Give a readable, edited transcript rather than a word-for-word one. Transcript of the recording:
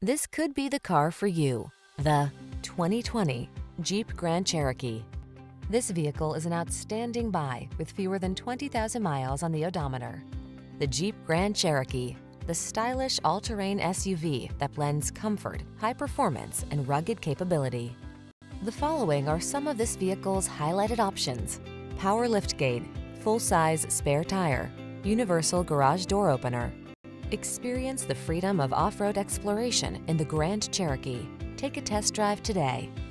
This could be the car for you. The 2020 Jeep Grand Cherokee. This vehicle is an outstanding buy with fewer than 20,000 miles on the odometer. The Jeep Grand Cherokee, the stylish all-terrain SUV that blends comfort, high performance, and rugged capability. The following are some of this vehicle's highlighted options: power liftgate, full-size spare tire, universal garage door opener. Experience the freedom of off-road exploration in the Grand Cherokee. Take a test drive today.